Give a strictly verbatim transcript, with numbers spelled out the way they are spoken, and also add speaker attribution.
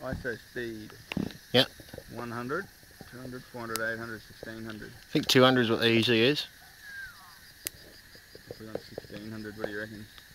Speaker 1: I say speed.
Speaker 2: Yeah.
Speaker 1: one hundred, two hundred, four hundred, eight hundred, sixteen hundred.
Speaker 2: I think two hundred is what there usually is.
Speaker 1: If we want sixteen hundred, what do you reckon?